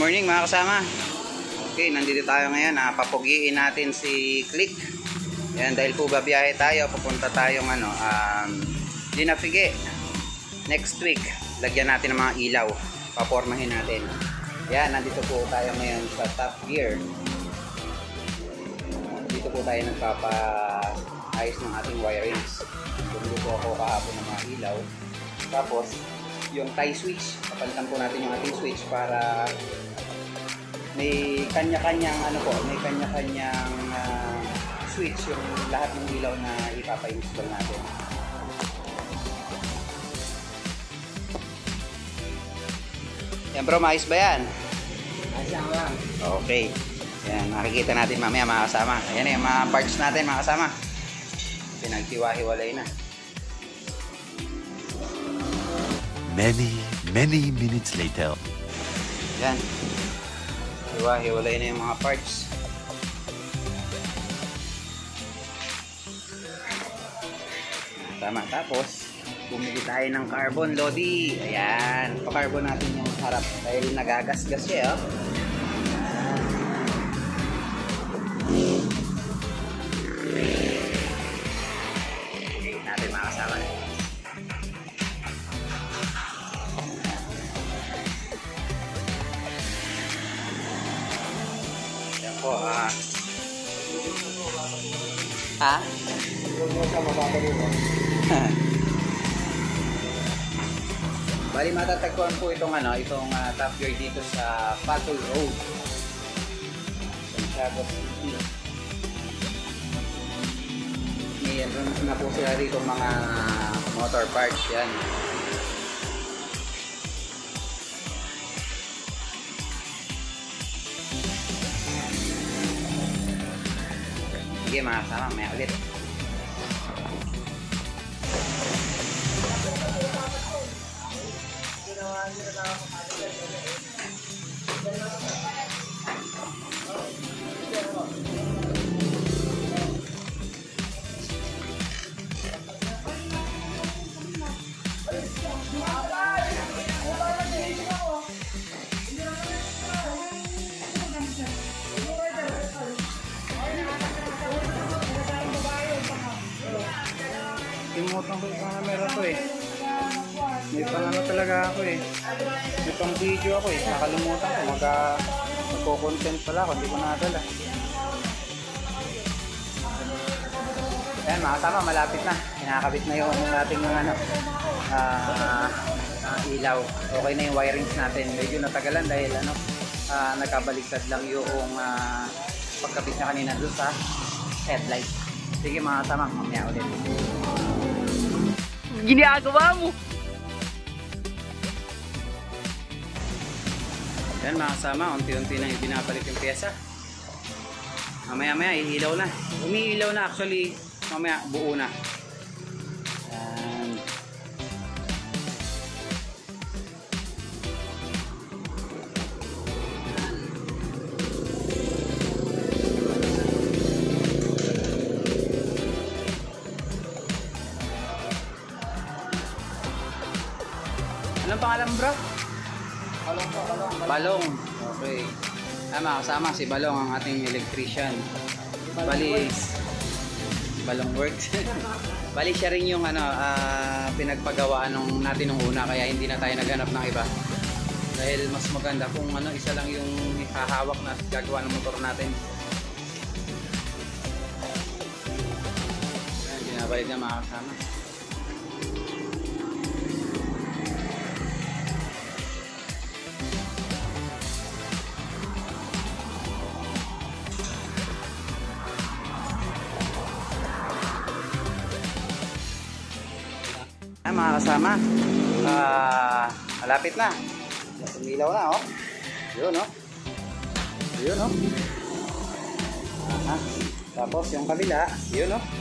morning mga kasama. Okay, nandito tayo ngayon. Papugiin natin si Click. Yan, dahil po babiyahe tayo, pupunta tayong Dinafige. Next week, lagyan natin ng mga ilaw. Papormahin natin. Yan, nandito po tayo ngayon sa Top Gear. Dito po tayo nagpapaayos ng ating wirings. Bumili po ako kahapon ng mga ilaw. Tapos, yung tie switch, papalitan po natin yung ating switch para may kanya-kanyang switch yung lahat ng ilaw na ipapa-install natin. Yan bro, maayos ba yan? Ayos lang. Okay. Yan, makikita natin mamaya mga kasama. Ayan yung mga parts natin mga kasama. Pinaghiwa-hiwalay na. Many minutes later. Yan. Hiwa-hiwalay na yung mga parts. Tama. Tapos, bumili tayo ng carbon lodi. Ayan. Pa-carbon natin yung harap dahil nagagasgas siya. Oh. Okay, natin mga kasama. Yan po. Bali matatagpuan po itong Top Gear dito sa Patol Road. Santiago City. Mayroon na po sila rito mga motor parts yan. Sige mga kasama, may ulit. Timutang ko yung camera ko eh. May pang talaga ako eh. May pang video ako eh. Nakalimutan ko. Magko-content pala ako. Hindi ko nadala. Ayan mga kasama, malapit na. Kinakabit na yung ating ilaw. Okay na yung wirings natin. Medyo natagalan dahil nagkabaliktad lang yung pagkabit na kanina doon sa headlight. Sige mga kasama, mamaya ulit. Ginagawa mo! Yan mga kasama, unti-unti na yung binapalit yung pyesa. Mamaya-maya, ihilaw na. Umiilaw na actually, mamaya buo na. Yan. Anong pangalan bro? Balong. Okay. Mga kasama, si Balong ang ating electrician. Bali, Balong works. Bali siya rin yung pinagpagawaan natin nung una, kaya hindi na tayo naghanap ng iba. Dahil mas maganda kung isa lang yung hahawak na gagawa ng motor natin. Ayan, binabalik na mga kasama. Mga kasama, malapit na. Sumilaw na, oh. Yun, oh. Yun, oh. Tapos yung kabila, yun, oh.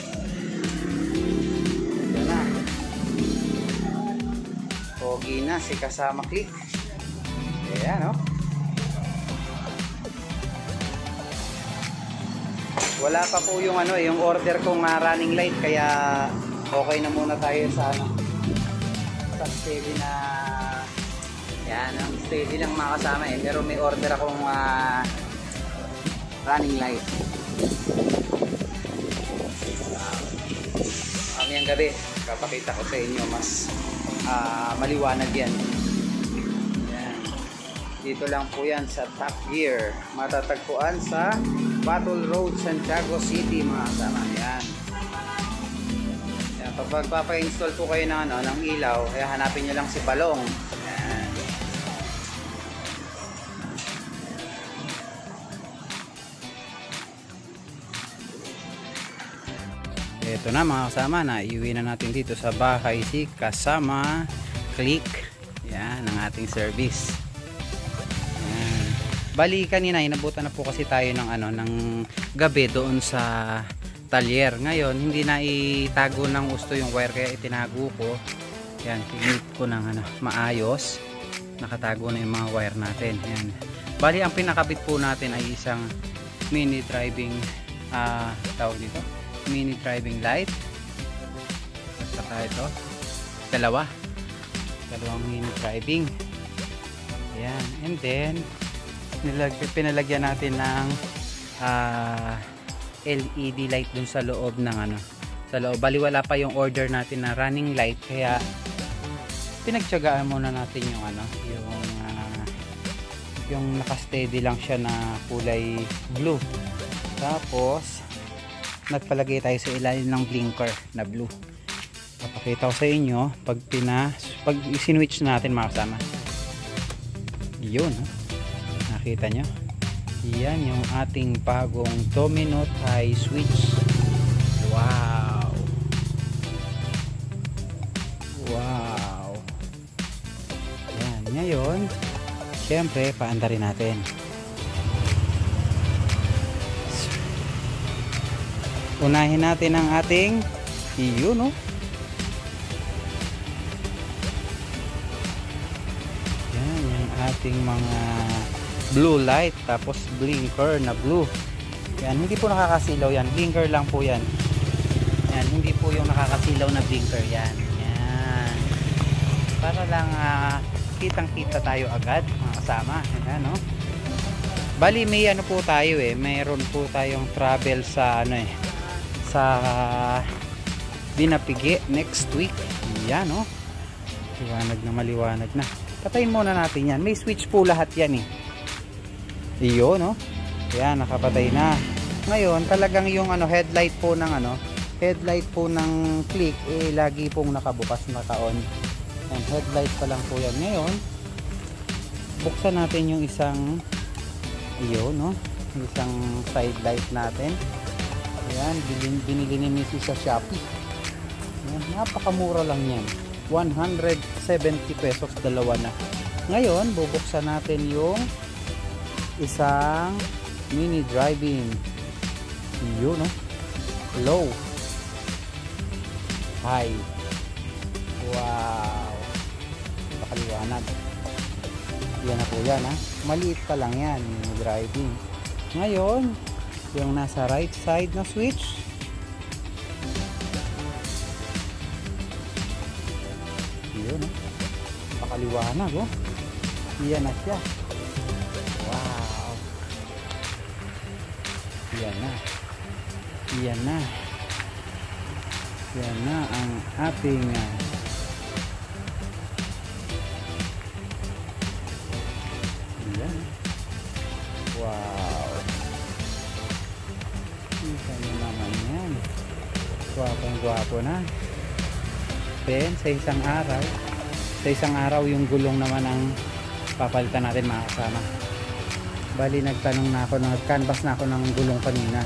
Yun na. Pogi na si kasama Click. Ayan, oh. Wala pa po yung yung order kong running light, kaya okay na muna tayo sa steady na Yan, ang steady lang mga kasama eh. Pero may order akong running light. Mamayang gabi, kapakita ko sa inyo mas maliwanag yan. Yan. Dito lang po yan sa Top Gear. Matatagpuan sa Battle Road, Santiago City mga kasama. Yan. Yan. Pag magpapa-install po kayo ng, ng ilaw, kaya hanapin nyo lang si Balong. Yan. Ito na mga kasama, na iuwi na natin dito sa bahay si kasama Click. Yan ang ating service. Yan. Bali kanina inabutan na po kasi tayo ng ng gabi doon sa talyer. Ngayon hindi na itago ng gusto yung wire kaya itinago ko. Yan, pinit ko ng maayos. Nakatago na yung mga wire natin. Yan. Bali ang pinakabit po natin ay isang mini driving tawag dito, mini driving light at saka ito dalawang mini driving. Ayan. And then pinalagyan natin ng LED light dun sa loob ng sa loob. Bali wala pa yung order natin na running light kaya pinagtiyagaan muna natin yung naka-steady lang siya na kulay blue. Tapos nagpalagay tayo sa ilalim ng blinker na blue. Papakita ko sa inyo pag i-switch natin mga kasama. Yun, nakita nyo? Yan yung ating bagong domino tie switch. Wow! Wow! Yan, ngayon syempre paandarin natin. Unahin natin ang ating yun, no? Yan yung ating mga blue light tapos blinker na blue. Yan, hindi po nakakasilaw yan, blinker lang po yan. Yan, hindi po yung nakakasilaw na blinker yan. Yan, para lang kitang kita tayo agad mga kasama. Yan, no? Bali may po tayo mayroon po tayong travel sa sa Binapigi next week. Yan, no? Liwanag na, maliwanag na. Patayin muna natin yan. May switch po lahat yan Iyo, no? Yan, nakapatay na. Ngayon, talagang yung headlight po ng headlight po ng Click lagi pong nakabukas, naka-on. Yan, headlight pa lang po yan. Ngayon, buksan natin yung isang no? Isang side light natin. Ayan, binili ni Mrs. sa Shopee. Ayan, napakamura lang yan. 170 pesos, dalawa na. Ngayon, bubuksan natin yung isang mini driving. Yun, no? Low. High. Wow. Pakaliwanag. Yan na po yan, Maliit pa lang yan, mini driving. Ngayon, yung nasa right side na switch, yun, pakaliwanag, yan na siya. Wow, yan na ang ating yan. Wow, kita nyo naman yan, gwapong-gwapo na. Then sa isang araw yung gulong naman ang papalitan natin mga kasama. Bali nagtanong na ako, nag-canvas na ako ng gulong kanina.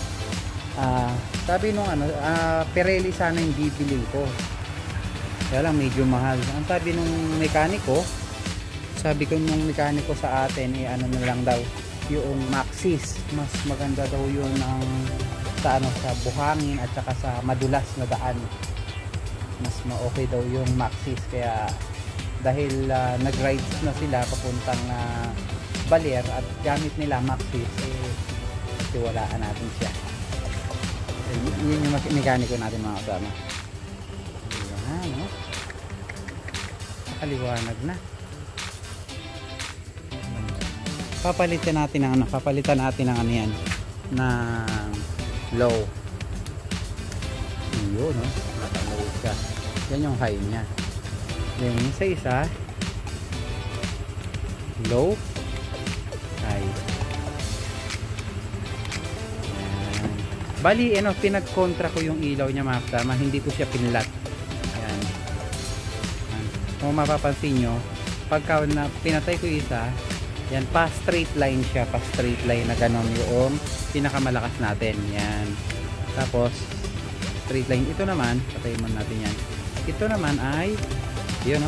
Sabi nung Pirelli sana yung bibiling ko, kaya lang medyo mahal. Ang sabi nung mekaniko, sabi ko nung mekaniko sa atin na lang daw yung Maxxis, mas maganda daw yun ang sa buhangin at saka sa madulas na daan, mas ma-okay daw yung Maxxis. Kaya dahil nag-rides na sila papuntang Baler at gamit nila Maxxis, tiwalaan natin siya. Yun yung mekaniko natin mga kasama. Ayan, no? Nakaliwanag na. papalitan natin ng ano yan ng low. Yun, no? Naka-low siya. Yan yung high niya. Then yung isa low, high. Ayan. Bali, pinag-contra ko yung ilaw niya mga kasama. Hindi ko siya pinlat. Ayan. Ayan. Kung mapapansin nyo, pagka na pinatay ko isa, yan, pa straight line siya. Pa straight line na ganon yung pinakamalakas natin. Yan. Tapos, straight line. Ito naman, patayin mo natin yan. Ito naman ay, yun,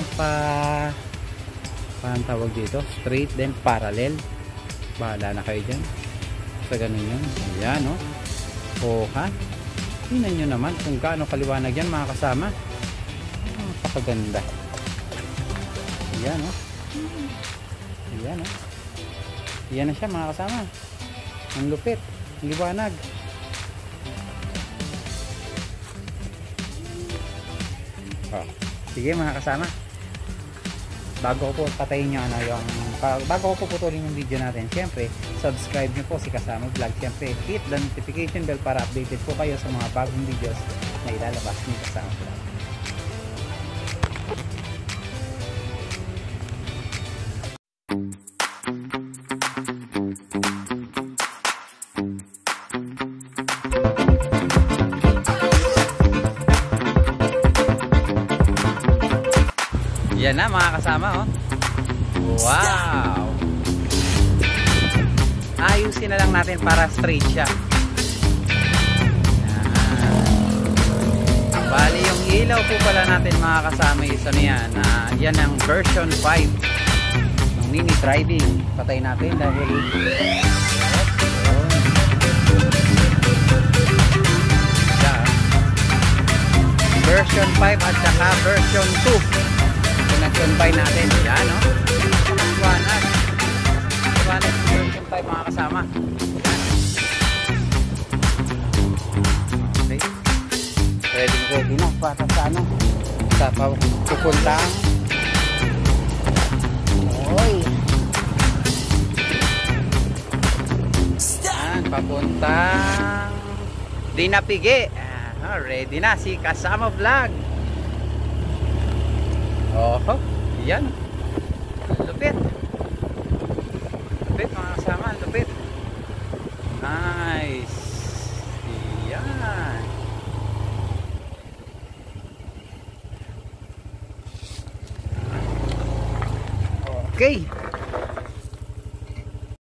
paano tawag dito, straight then parallel. Bahala na kayo dyan sa ganun yun. Ayan, no? O ha, tingnan nyo naman kung gaano kaliwanag yan mga kasama. Napakaganda. Ayan, no? Ayan, no? Ayan na siya mga kasama. Ang lupit, ang liwanag. Sige mga kasama, bago ko po patayin nyo bago ko po putulin yung video natin, syempre subscribe nyo po si Kasama Vlog. Syempre hit the notification bell para updated po kayo sa mga bagong videos na ilalabas ni Kasama Vlog. Yan na mga kasama, oh. Wow! Ayusin na lang natin para straight siya. Yan. Bali yung ilaw po pala natin mga kasama, isa na yan. Yan ang version 5 ng mini driving. Patay natin dahil version 5 at saka version 2. Pinag-combine natin. Yan, no? Liwanag. Liwanag ng version 5 mga kasama. Yan. Okay. Ready na para sa ano? Sa pupuntang oy. Yan, papuntang Dinapige. Ready na si Kasama Vlog. Oho, yan. Lupit. Lupit mga kasama, lupit. Nice. Yan. Okay.